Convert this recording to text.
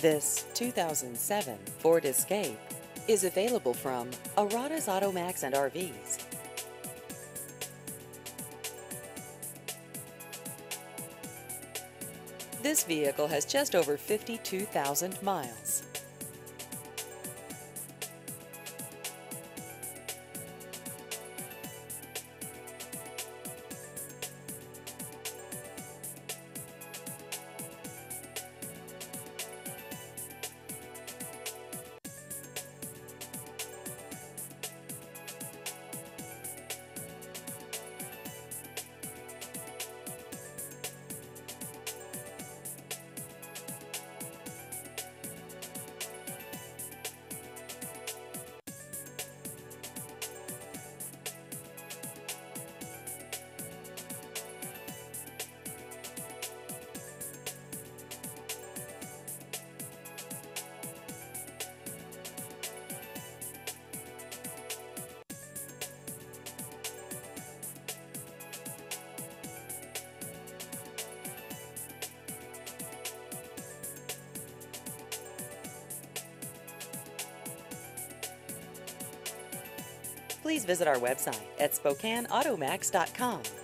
This 2007 Ford Escape is available from Arata's AutoMax and RVs. This vehicle has just over 52,000 miles. Please visit our website at SpokaneAutomax.com.